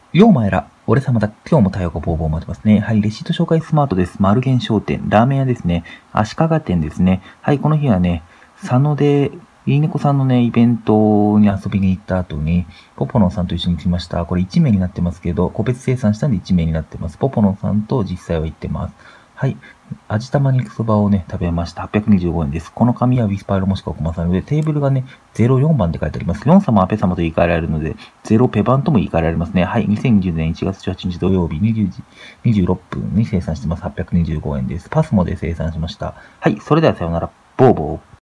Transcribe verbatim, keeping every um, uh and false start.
ようまえら、俺様だ、今日も太陽がボーボー待ってますね。はい、レシート紹介スマートです。丸源商店、ラーメン屋ですね。足利店ですね。はい、この日はね、佐野で、いいねこさんのね、イベントに遊びに行った後に、ポポノンさんと一緒に来ました。これいち名になってますけど、個別生産したんでいち名になってます。ポポノンさんと実際は行ってます。はい。味玉肉そばをね、食べました。はっぴゃくにじゅうごえんです。この紙はウィスパイロもしくはコマさんで、テーブルがね、ゼロよんばんで書いてあります。よん様はペ様と言い換えられるので、ゼロペ番とも言い換えられますね。はい。にせんにじゅうねんいちがつじゅうはちにち土曜日にじゅうじにじゅうろっぷんに生産してます。はっぴゃくにじゅうごえんです。パスモで生産しました。はい。それではさようなら。ボーボー。